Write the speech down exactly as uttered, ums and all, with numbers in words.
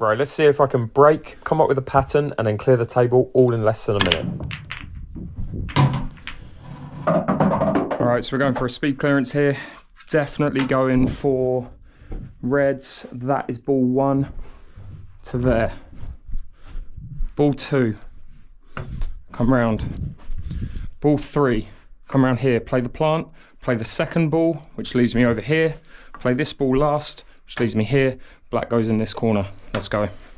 Right, let's see if I can break, come up with a pattern, and then clear the table all in less than a minute. All right, so we're going for a speed clearance here. Definitely going for reds. That is ball one to there. Ball two, come round. Ball three, come round here. Play the plant, play the second ball, which leaves me over here. Play this ball last, which leaves me here. Black goes in this corner. Let's go.